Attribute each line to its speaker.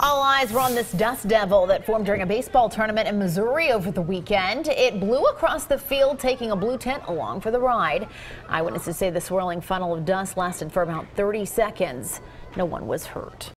Speaker 1: All eyes were on this dust devil that formed during a baseball tournament in Missouri over the weekend. It blew across the field, taking a blue tent along for the ride. Eyewitnesses say the swirling funnel of dust lasted for about 30 seconds. No one was hurt.